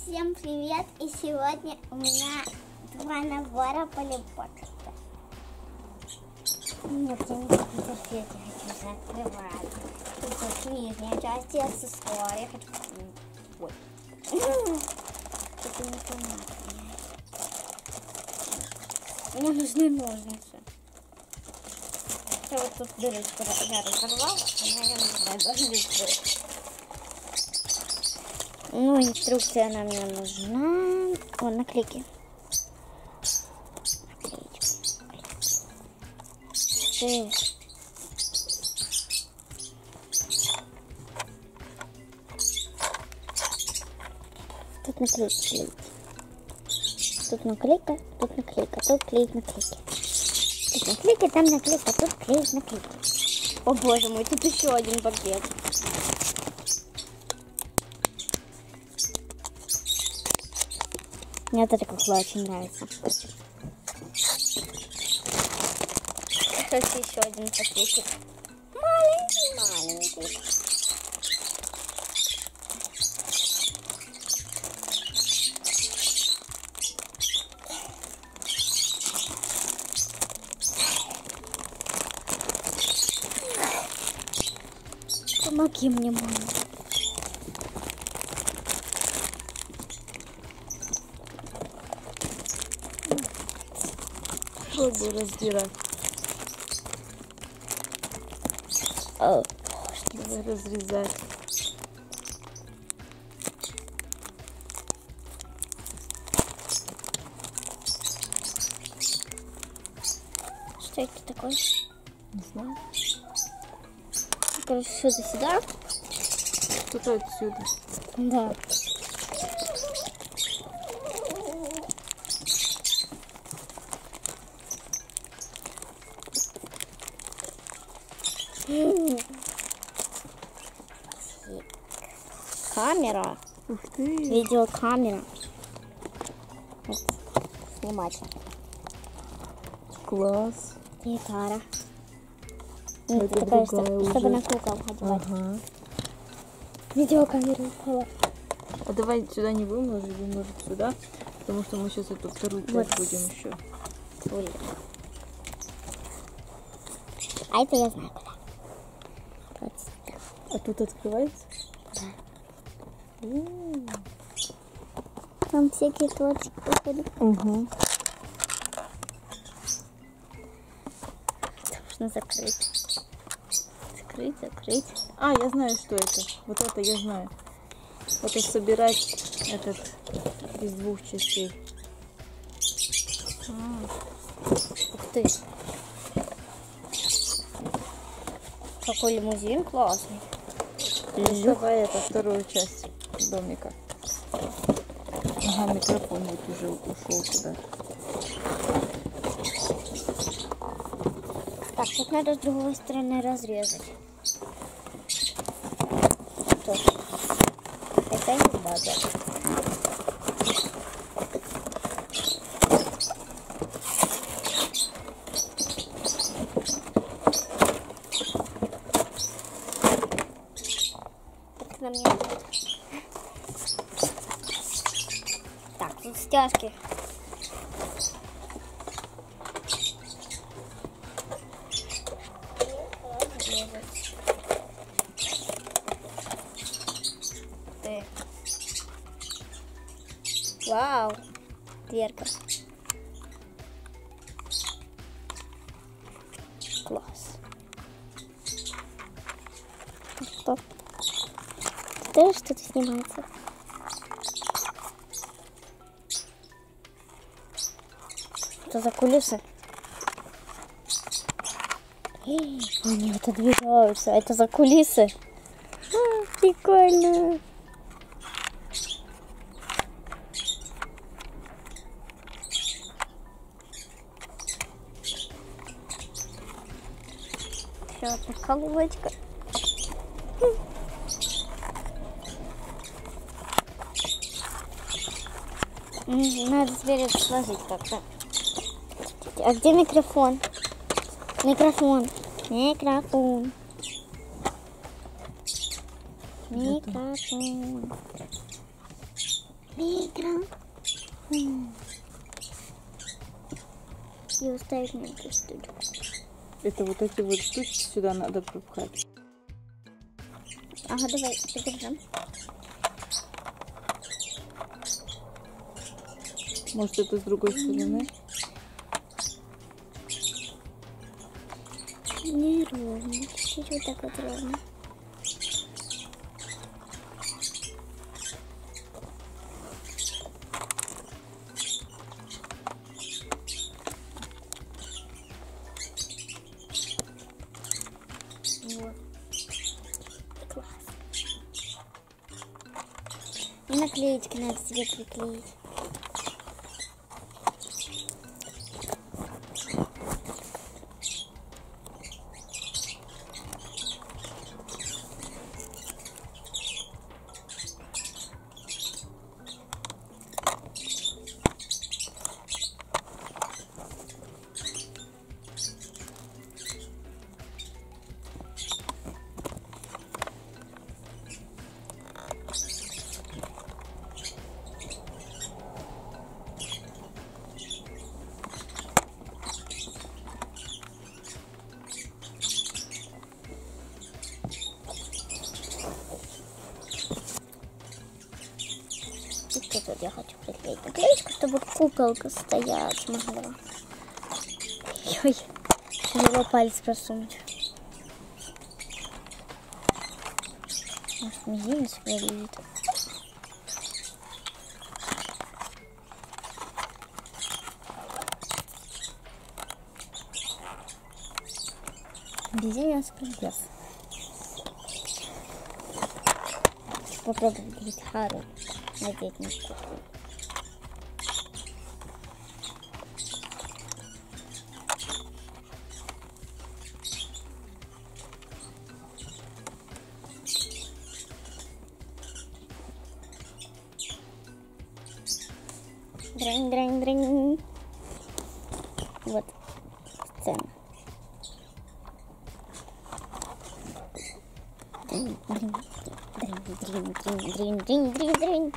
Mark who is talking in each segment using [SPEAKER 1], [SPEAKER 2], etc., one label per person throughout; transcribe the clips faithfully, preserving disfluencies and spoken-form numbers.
[SPEAKER 1] Всем привет! И сегодня у меня два набора полипота. Нет, я не хочу терпеть, я хочу уже открывать. Тут вот нижняя часть и аксессуары. Я хочу... Ой. Это непонятно. Мне нужны ножницы. Я вот тут дырочку я разорвал, а я не знаю, даже не открыть. Ну, инструкция нам не нужна. О, наклейки. Наклеечки. Тут наклейки. Тут наклейка, тут наклейка, тут клеить наклейки. Тут наклейки, там наклейка, тут клеить наклейки. О боже мой, тут еще один пакет. Мне вот эта кукла очень нравится. Кстати, еще один пакетик. Маленький, маленький. Помоги мне, мама.
[SPEAKER 2] Буду раздирать.
[SPEAKER 1] О,
[SPEAKER 2] Давай разрезать.
[SPEAKER 1] что это такое?
[SPEAKER 2] Не знаю.
[SPEAKER 1] Короче, сюда, сюда.
[SPEAKER 2] Тут отсюда.
[SPEAKER 1] Да. Камера.
[SPEAKER 2] Ух ты.
[SPEAKER 1] Видеокамера. Вот. Снимать.
[SPEAKER 2] Класс.
[SPEAKER 1] Гитара.
[SPEAKER 2] Это
[SPEAKER 1] Это такая,
[SPEAKER 2] другая
[SPEAKER 1] что,
[SPEAKER 2] уже.
[SPEAKER 1] чтобы на кукол одевать.
[SPEAKER 2] Ага.
[SPEAKER 1] Видеокамера упала.
[SPEAKER 2] А давай сюда не выложим, выложим сюда, потому что мы сейчас эту вторую часть
[SPEAKER 1] Вот.
[SPEAKER 2] будем еще.
[SPEAKER 1] Ой. А это я знаю куда. Вот сюда.
[SPEAKER 2] А тут открывается?
[SPEAKER 1] Да. Там всякие точки походу.
[SPEAKER 2] Угу.
[SPEAKER 1] Нужно закрыть. Закрыть, закрыть.
[SPEAKER 2] А, я знаю, что это. Вот это я знаю. Это собирать этот из двух частей.
[SPEAKER 1] А. Ух ты. Какой лимузин классный.
[SPEAKER 2] Доставай это вторую часть домика. Ага, микрофон вот уже ушел туда.
[SPEAKER 1] Так, тут надо с другой стороны разрезать. Что? Это не база. Это нам не будет. Так, тут стяжки. Вау, дверка. Класс. Что? Тоже что-то снимается? Что за кулисы? Эй, они отодвигаются. Это за кулисы? А, прикольно. Еще одна колодочка. Надо теперь это сложить как-то. А где микрофон? Микрофон. Микрофон. Микрофон. Микро. И уставить на эту штучку.
[SPEAKER 2] Это вот эти вот штучки сюда надо пропхать.
[SPEAKER 1] Ага, давай, подержим.
[SPEAKER 2] Может, это с другой стороны?
[SPEAKER 1] Не ровно, чуть-чуть вот так вот ровно. Вот. Класс. И наклеечки надо себе приклеить. И тут я хочу приклеить наклеечку, чтобы куколка стоять могла. Ой, его палец просунуть. Может, мизинец пролит. Мизинец пролез. Попробуем гитару надеть на куклу. Дрынь-дрынь-дрынь. Вот сцена. Дрынь-дрынь-дрынь-дрынь-дрынь-дрынь-дрынь.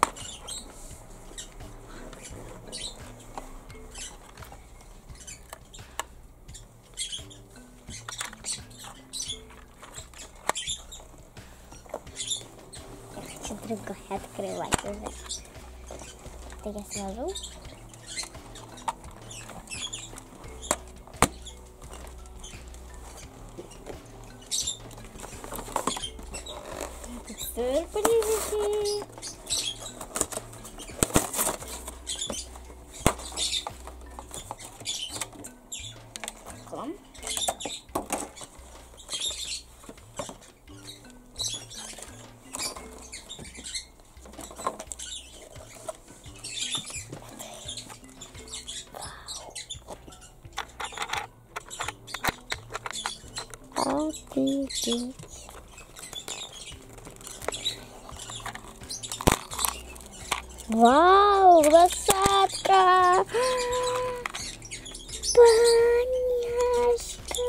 [SPEAKER 1] Я хочу другой открывать уже. Это я сложу. Сюрпризики. Клам. Офигеть. Вау, лошадка! Поняшка!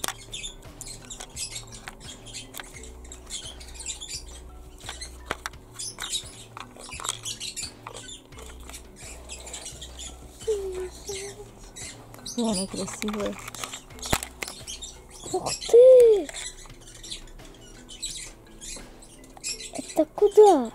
[SPEAKER 2] Она красивая.
[SPEAKER 1] Ух ты! Это куда?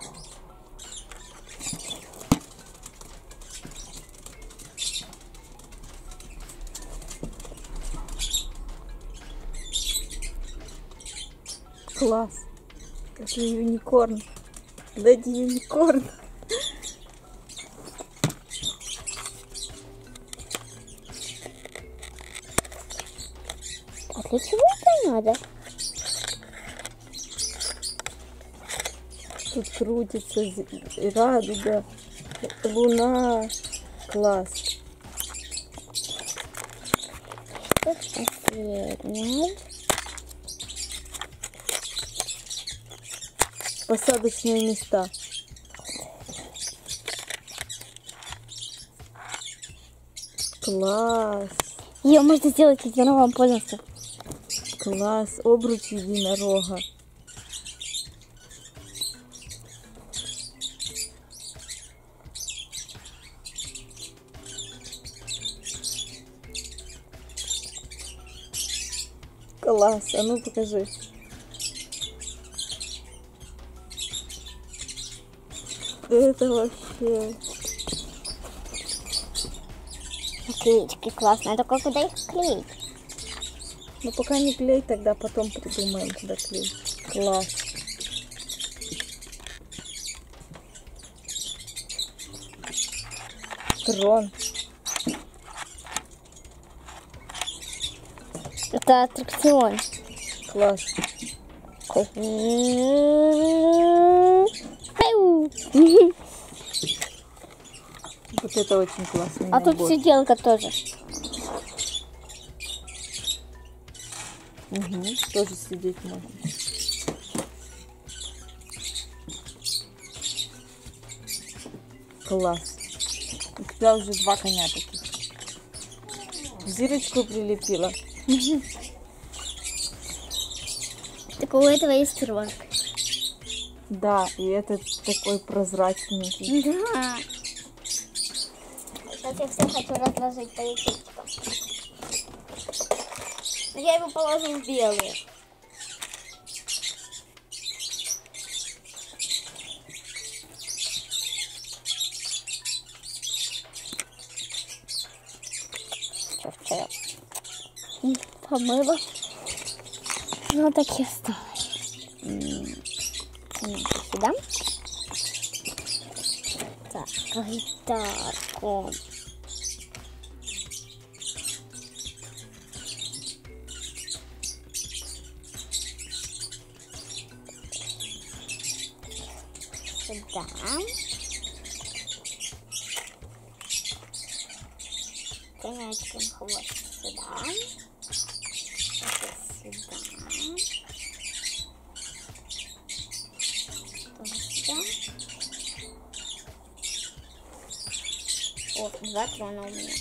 [SPEAKER 2] Класс. Это юникорн. Дайте юникорн.
[SPEAKER 1] А для чего это надо?
[SPEAKER 2] Тут крутится радуга, луна. Класс.
[SPEAKER 1] Что последнее?
[SPEAKER 2] Посадочные места. Класс.
[SPEAKER 1] Ее можно сделать единорогом полностью.
[SPEAKER 2] Класс. Обруч единорога. Класс, а ну покажи. Это вообще...
[SPEAKER 1] Наклеечки классные. Только куда их клеить?
[SPEAKER 2] Ну пока не клей, тогда потом придумаем, куда клеить. Класс. Трон.
[SPEAKER 1] Это аттракцион.
[SPEAKER 2] Класс. Вот это очень классный
[SPEAKER 1] А
[SPEAKER 2] набор.
[SPEAKER 1] тут сиделка тоже.
[SPEAKER 2] Угу, тоже сидеть можно. Класс. У тебя уже два коня таких. Зирочку прилепила.
[SPEAKER 1] Так у этого есть рожка.
[SPEAKER 2] Да, и этот такой прозрачненький.
[SPEAKER 1] Да. Сейчас я все хочу разложить по ячейкам. Но я его положу в белые. Вчера помыла. Ну так и осталось. Сюда. Так, гитарку. Сюда. Конячкин хвост сюда. Это сюда. Сюда. О, два трона у меня.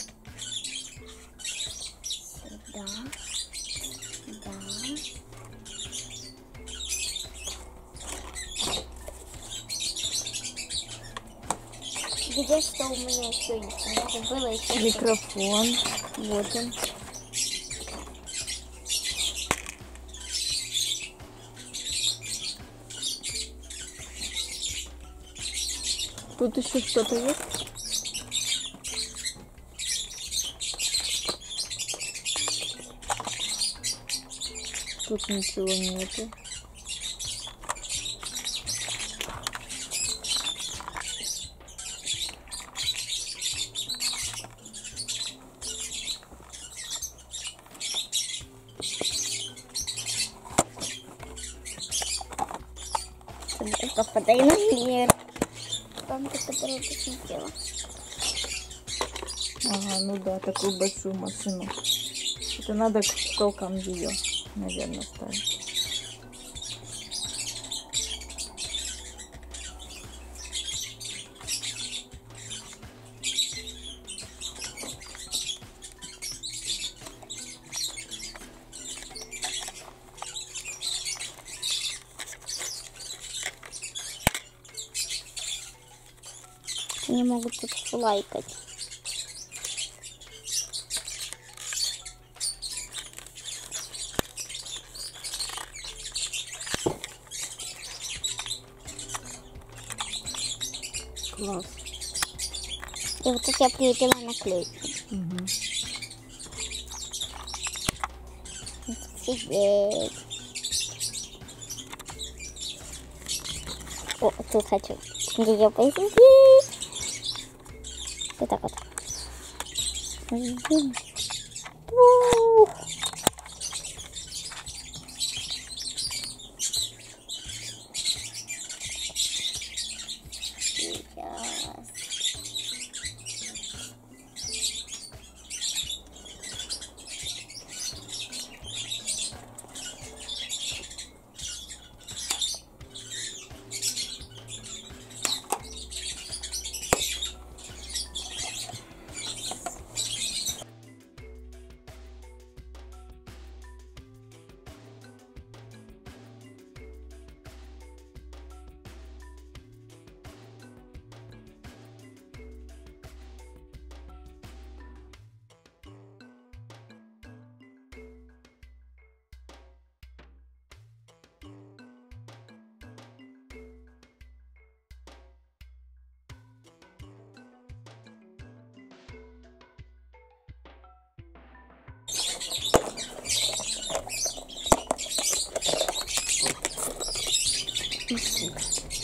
[SPEAKER 1] Сюда. Сюда. Где что у меня еще есть? У меня же было еще
[SPEAKER 2] Микрофон. Вот он. Тут еще что-то есть? Тут ничего нету.
[SPEAKER 1] Попадай наверх. Там ты, которую ты смотрела.
[SPEAKER 2] Ага, ну да, такую большую машину. Это надо к потолкам ее, наверное, ставить.
[SPEAKER 1] Они могут тут лайкать.
[SPEAKER 2] Класс.
[SPEAKER 1] И вот тут я прилепила наклейку.
[SPEAKER 2] Угу.
[SPEAKER 1] Сидеть. О, тут хочу ее посидеть. Вот так вот. Ух. Сейчас. Машинка.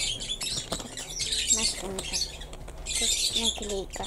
[SPEAKER 1] Машинка. Тут наклейка.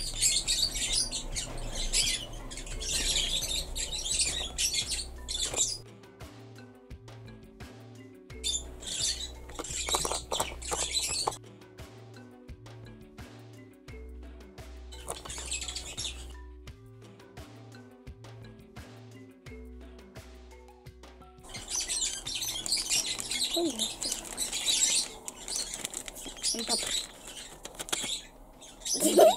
[SPEAKER 1] Ой,